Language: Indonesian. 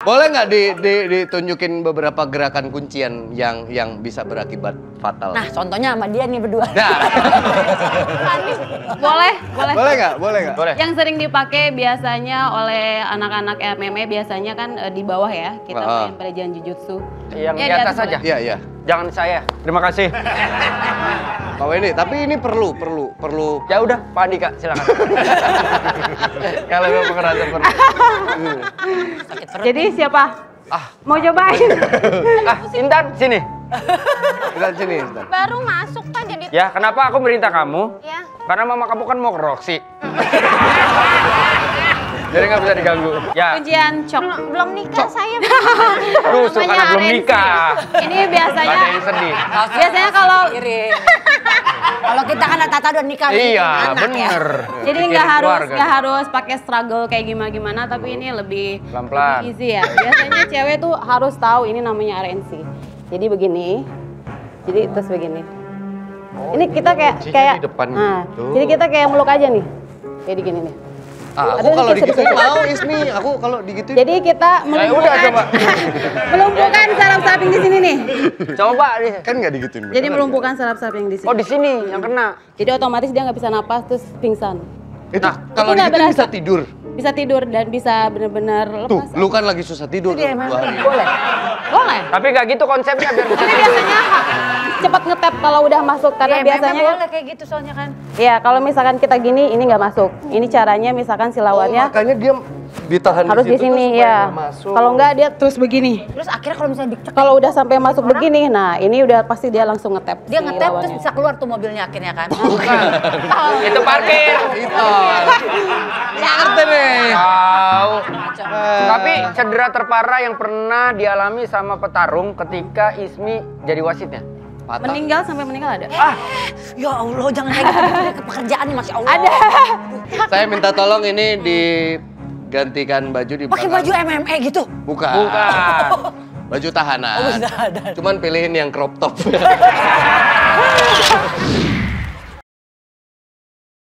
Boleh nggak ditunjukin beberapa gerakan kuncian yang bisa berakibat fatal? Nah, contohnya sama dia nih berdua. Nah. Boleh. Boleh nggak? Boleh. Yang sering dipakai biasanya oleh anak-anak MMA biasanya kan di bawah ya, kita main pelecehan jujutsu. Yang di atas aja? Iya. Jangan saya. Terima kasih. Pak Wendy, tapi ini perlu. Ya udah, Pak Andika, silakan. Kalau memang ngerasa perlu. Jadi siapa? Mau cobain? Intan, sini. Kita sini, Intan. Baru masuk Pak jadi. Ya, kenapa aku merintah kamu? Ya. Karena mama kamu kan mau ke Roxy. Jadi nggak bisa diganggu. Ya. Kuncian cok. Belum nikah saya. Aduh, suka anak belum nikah. Ini biasanya. Ada yang sedih. Biasanya kalau Kalau kita kan Tata udah nikah. Iya, anak, bener. jadi Pikirin nggak keluarga. harus pakai struggle kayak gimana, tapi ini lebih Pelan-pelan. lebih easy ya. Biasanya cewek tuh harus tahu ini namanya RNC. Jadi begini. Jadi terus begini. Ini kita kayak di depan nah, gitu. jadi kita kayak meluk aja nih. Kayak gini nih. Aku kalau digituin mau, Ismi. Aku kalau digituin. Jadi kita udah melumpuhkan coba. melumpuhkan saraf samping di sini nih. Coba nih. Kan nggak digituin. Jadi melumpuhkan saraf samping di sini. Oh, di sini yang kena. Jadi otomatis dia nggak bisa napas terus pingsan. Itu kalau itu nggak digituin berasa. bisa tidur. Bisa tidur dan bisa benar-benar Tuh, lepas. lu kan lagi susah tidur. Dia 2 emang hari. boleh. Boleh. Tapi nggak gitu konsepnya biar bisa Tapi tidur. biasanya cepat ngetap kalau udah masuk karena biasanya boleh kayak gitu soalnya kan. ya kalau misalkan kita gini ini nggak masuk. Ini caranya misalkan si lawannya Makanya dia ditahan harus di situ tuh sini supaya ya. nggak masuk. Kalau nggak dia terus begini. Terus akhirnya kalau misalnya dicek Kalau udah sampai masuk begini, nah ini udah pasti dia langsung ngetap. dia si ngetep terus lawannya. bisa keluar tuh mobilnya akhirnya kan. Itu parkir. Itu. Ngerti nih. Tahu. Tapi cedera terparah yang pernah dialami sama petarung ketika Ismi jadi wasitnya. Patah. Meninggal sampai meninggal ada. Ya Allah, jangan kayak gitu. Pekerjaan nih Masya Allah. Ada. Saya minta tolong ini digantikan baju di Pakai belakang. baju MMA gitu. Bukan. Baju tahanan. Oh, tahanan. Cuman pilihin yang crop top.